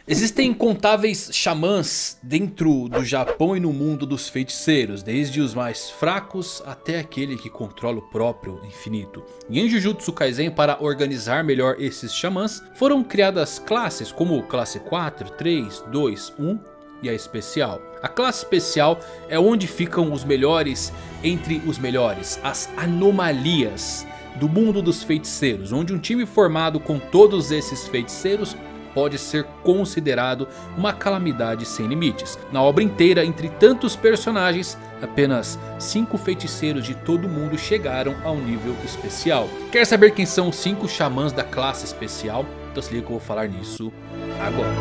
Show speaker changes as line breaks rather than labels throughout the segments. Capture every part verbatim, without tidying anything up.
Existem incontáveis xamãs dentro do Japão e no mundo dos feiticeiros, desde os mais fracos até aquele que controla o próprio infinito. E em Jujutsu Kaisen, para organizar melhor esses xamãs, foram criadas classes como classe quatro, três, dois, um e a especial. A classe especial é onde ficam os melhores entre os melhores, as anomalias do mundo dos feiticeiros, onde um time formado com todos esses feiticeiros pode ser considerado uma calamidade sem limites. Na obra inteira, entre tantos personagens, apenas cinco feiticeiros de todo mundo chegaram ao nível especial. Quer saber quem são os cinco xamãs da classe especial? Então se liga que eu vou falar nisso agora.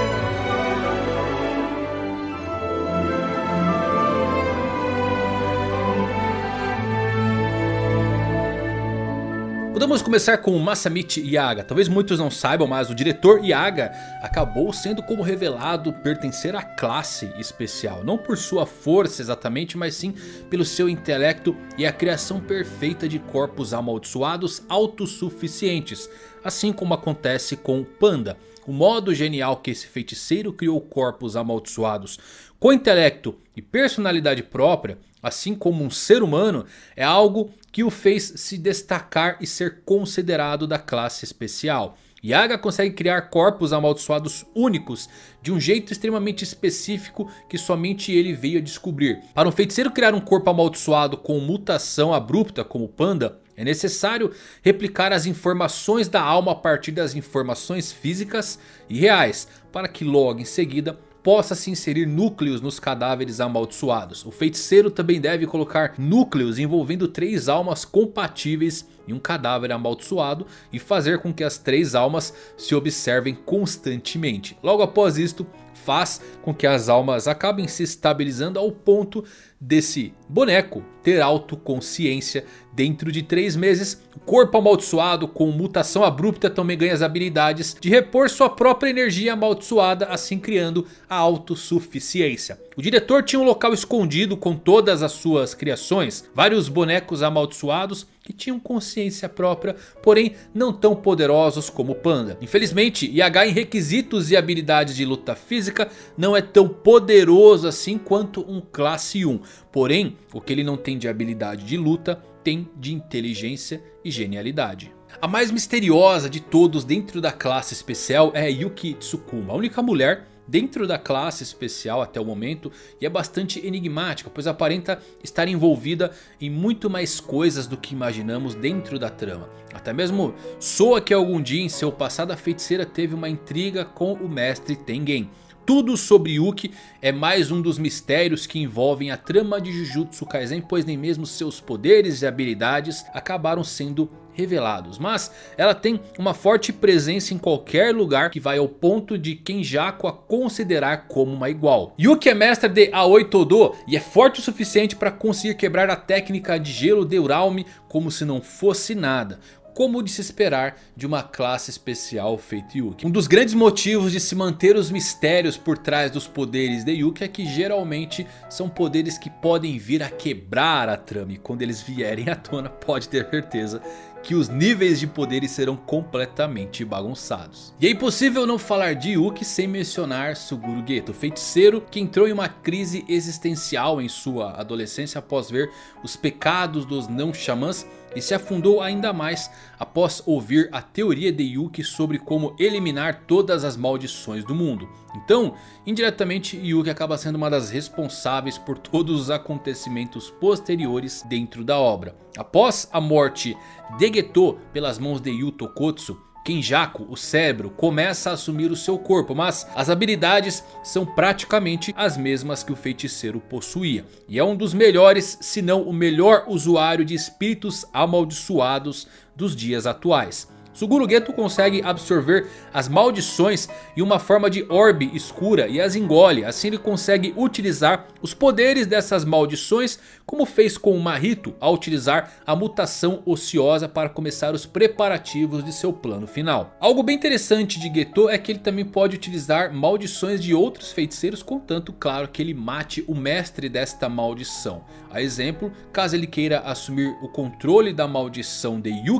Podemos começar com Masamichi Yaga. Talvez muitos não saibam, mas o diretor Yaga acabou sendo como revelado pertencer à classe especial. Não por sua força exatamente, mas sim pelo seu intelecto e a criação perfeita de corpos amaldiçoados autossuficientes. Assim como acontece com Panda. O modo genial que esse feiticeiro criou corpos amaldiçoados com intelecto e personalidade própria, assim como um ser humano, é algo que o fez se destacar e ser considerado da classe especial. Yaga consegue criar corpos amaldiçoados únicos de um jeito extremamente específico que somente ele veio a descobrir. Para um feiticeiro criar um corpo amaldiçoado com mutação abrupta como Panda, é necessário replicar as informações da alma a partir das informações físicas e reais, para que logo em seguida possa se inserir núcleos nos cadáveres amaldiçoados. O feiticeiro também deve colocar núcleos envolvendo três almas compatíveis em um cadáver amaldiçoado e fazer com que as três almas se observem constantemente. Logo após isto, faz com que as almas acabem se estabilizando ao ponto desse boneco ter autoconsciência. Dentro de três meses, o corpo amaldiçoado com mutação abrupta também ganha as habilidades de repor sua própria energia amaldiçoada, assim criando a autossuficiência. O diretor tinha um local escondido com todas as suas criações, vários bonecos amaldiçoados que tinham consciência própria, porém não tão poderosos como Panda. Infelizmente, Yaga em requisitos e habilidades de luta física não é tão poderoso assim quanto um classe um. Porém, o que ele não tem de habilidade de luta, tem de inteligência e genialidade. A mais misteriosa de todos dentro da classe especial é Yuki Tsukuma, a única mulher dentro da classe especial até o momento, e é bastante enigmática, pois aparenta estar envolvida em muito mais coisas do que imaginamos dentro da trama. Até mesmo soa que algum dia em seu passado a feiticeira teve uma intriga com o mestre Tengen. Tudo sobre Yuki é mais um dos mistérios que envolvem a trama de Jujutsu Kaisen, pois nem mesmo seus poderes e habilidades acabaram sendo revelados. Mas ela tem uma forte presença em qualquer lugar, que vai ao ponto de Kenjaku a considerar como uma igual. Yuki é mestra de Aoi Todo e é forte o suficiente para conseguir quebrar a técnica de gelo de Uraume como se não fosse nada, como de se esperar de uma classe especial feita Yuki. Um dos grandes motivos de se manter os mistérios por trás dos poderes de Yuki é que geralmente são poderes que podem vir a quebrar a trama. E quando eles vierem à tona, pode ter certeza que os níveis de poderes serão completamente bagunçados. E é impossível não falar de Yuki sem mencionar Suguru Geto, feiticeiro que entrou em uma crise existencial em sua adolescência após ver os pecados dos não xamãs e se afundou ainda mais após ouvir a teoria de Yuki sobre como eliminar todas as maldições do mundo. Então, indiretamente, Yuki acaba sendo uma das responsáveis por todos os acontecimentos posteriores dentro da obra. Após a morte de Geto pelas mãos de Yu Tokotsu, Kenjaku, o cérebro, começa a assumir o seu corpo, mas as habilidades são praticamente as mesmas que o feiticeiro possuía. E é um dos melhores, se não o melhor usuário de espíritos amaldiçoados dos dias atuais. Suguru Geto consegue absorver as maldições em uma forma de orbe escura e as engole. Assim ele consegue utilizar os poderes dessas maldições, como fez com o Mahito ao utilizar a mutação ociosa para começar os preparativos de seu plano final. Algo bem interessante de Geto é que ele também pode utilizar maldições de outros feiticeiros, contanto claro que ele mate o mestre desta maldição. A exemplo, caso ele queira assumir o controle da maldição de Yuki,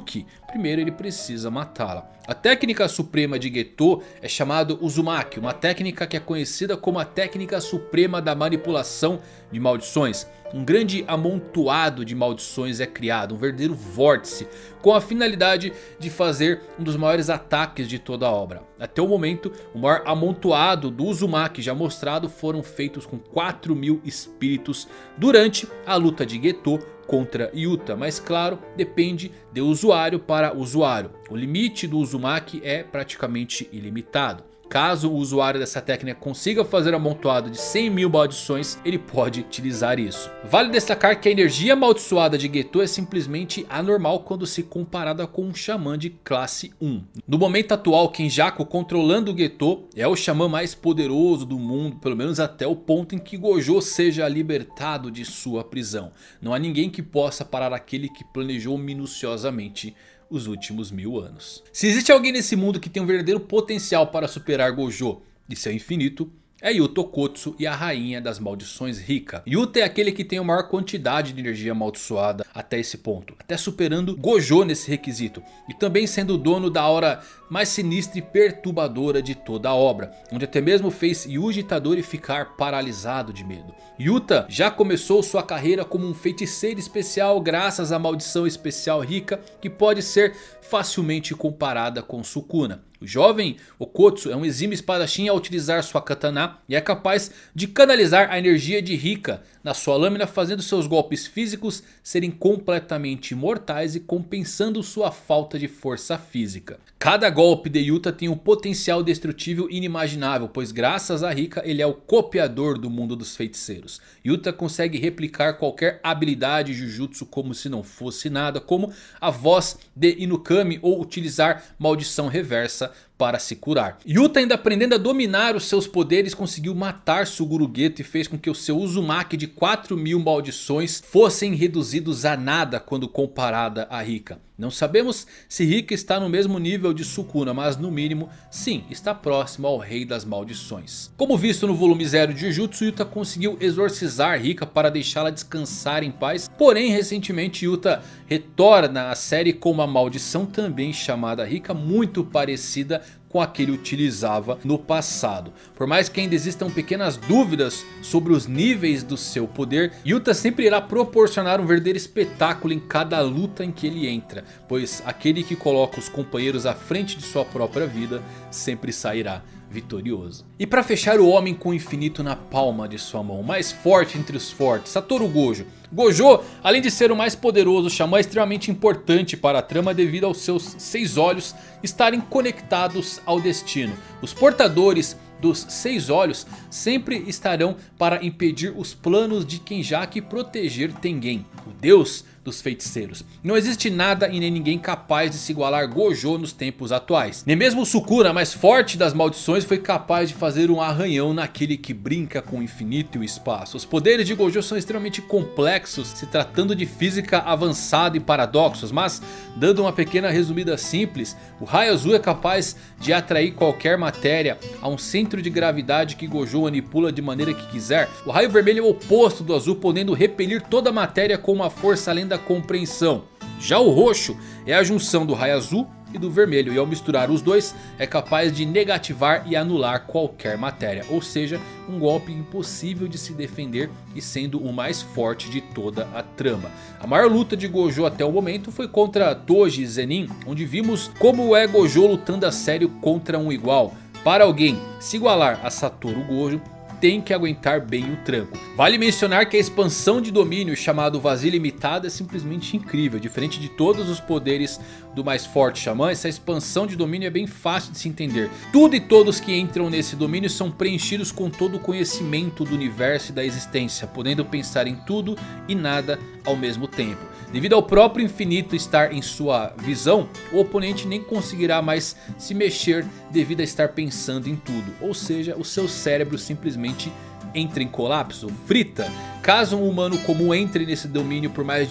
primeiro ele precisa matá-la. A técnica suprema de Geto é chamada Uzumaki, uma técnica que é conhecida como a técnica suprema da manipulação de maldições. Um grande amontoado de maldições é criado, um verdadeiro vórtice, com a finalidade de fazer um dos maiores ataques de toda a obra. Até o momento, o maior amontoado do Uzumaki já mostrado foram feitos com quatro mil espíritos durante a luta de Geto contra Yuta, mas claro, depende de usuário para usuário. O limite do Uzumaki é praticamente ilimitado. Caso o usuário dessa técnica consiga fazer um amontoado de cem mil maldições, ele pode utilizar isso. Vale destacar que a energia amaldiçoada de Geto é simplesmente anormal quando se comparada com um xamã de classe um. No momento atual, Kenjaku controlando o Geto é o xamã mais poderoso do mundo, pelo menos até o ponto em que Gojo seja libertado de sua prisão. Não há ninguém que possa parar aquele que planejou minuciosamente os últimos mil anos. Se existe alguém nesse mundo que tem um verdadeiro potencial para superar Gojo e seu infinito, é Yuta Okkotsu e a rainha das maldições Rika. Yuta é aquele que tem a maior quantidade de energia amaldiçoada até esse ponto, até superando Gojo nesse requisito. E também sendo o dono da aura mais sinistra e perturbadora de toda a obra, onde até mesmo fez Yuji Itadori ficar paralisado de medo. Yuta já começou sua carreira como um feiticeiro especial graças à maldição especial Rika, que pode ser facilmente comparada com Sukuna. O jovem Okkotsu é um exímio espadachim a utilizar sua katana e é capaz de canalizar a energia de Rika na sua lâmina, fazendo seus golpes físicos serem completamente mortais e compensando sua falta de força física. Cada golpe de Yuta tem um potencial destrutível inimaginável, pois graças a Rika ele é o copiador do mundo dos feiticeiros. Yuta consegue replicar qualquer habilidade Jujutsu como se não fosse nada, como a voz de Inukami ou utilizar maldição reversa para se curar. Yuta, ainda aprendendo a dominar os seus poderes, conseguiu matar Suguru Geto e fez com que o seu Uzumaki de quatro mil maldições fossem reduzidos a nada quando comparada a Rika. Não sabemos se Rika está no mesmo nível de Sukuna, mas no mínimo sim, está próximo ao rei das maldições. Como visto no volume zero de Jujutsu, Yuta conseguiu exorcizar Rika para deixá-la descansar em paz. Porém, recentemente Yuta retorna à série com uma maldição também chamada Rika, muito parecida com a que ele utilizava no passado. Por mais que ainda existam pequenas dúvidas sobre os níveis do seu poder, Yuta sempre irá proporcionar um verdadeiro espetáculo em cada luta em que ele entra, pois aquele que coloca os companheiros à frente de sua própria vida sempre sairá vitorioso. E para fechar, o homem com o infinito na palma de sua mão, o mais forte entre os fortes, Satoru Gojo. Gojo, além de ser o mais poderoso xamã, é extremamente importante para a trama devido aos seus seis olhos estarem conectados ao destino. Os portadores dos seis olhos sempre estarão para impedir os planos de Kenjaku e proteger Tengen, o deus dos feiticeiros. Não existe nada e nem ninguém capaz de se igualar Gojo nos tempos atuais. Nem mesmo o Sukuna, mais forte das maldições, foi capaz de fazer um arranhão naquele que brinca com o infinito e o espaço. Os poderes de Gojo são extremamente complexos, se tratando de física avançada e paradoxos, mas dando uma pequena resumida simples, o raio azul é capaz de atrair qualquer matéria a um centro de gravidade que Gojo manipula de maneira que quiser. O raio vermelho é o oposto do azul, podendo repelir toda a matéria com uma força além da compreensão. Já o roxo é a junção do raio azul e do vermelho, e ao misturar os dois é capaz de negativar e anular qualquer matéria, ou seja, um golpe impossível de se defender e sendo o mais forte de toda a trama. A maior luta de Gojo até o momento foi contra Toji Zenin, onde vimos como é Gojo lutando a sério contra um igual. Para alguém se igualar a Satoru Gojo, tem que aguentar bem o tranco. Vale mencionar que a expansão de domínio chamado Vazio Limitado é simplesmente incrível. Diferente de todos os poderes do mais forte xamã, essa expansão de domínio é bem fácil de se entender. Tudo e todos que entram nesse domínio são preenchidos com todo o conhecimento do universo e da existência, podendo pensar em tudo e nada ao mesmo tempo. Devido ao próprio infinito estar em sua visão, o oponente nem conseguirá mais se mexer devido a estar pensando em tudo. Ou seja, o seu cérebro simplesmente entra em colapso, frita. Caso um humano comum entre nesse domínio por mais de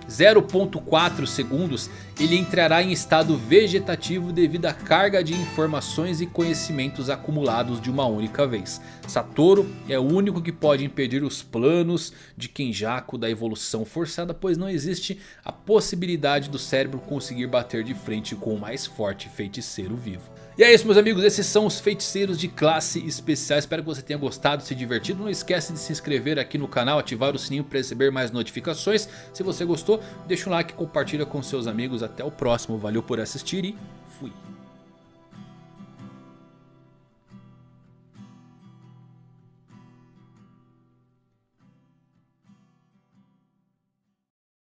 zero ponto quatro segundos, ele entrará em estado vegetativo devido à carga de informações e conhecimentos acumulados de uma única vez. Satoru é o único que pode impedir os planos de Kenjaku da evolução forçada, pois não existe a possibilidade do cérebro conseguir bater de frente com o mais forte feiticeiro vivo. E é isso, meus amigos, esses são os feiticeiros de classe especial. Espero que você tenha gostado, se divertido. Não esquece de se inscrever aqui no canal, ativar o sininho para receber mais notificações. Se você gostou, deixa um like, compartilha com seus amigos. Até o próximo, valeu por assistir e fui!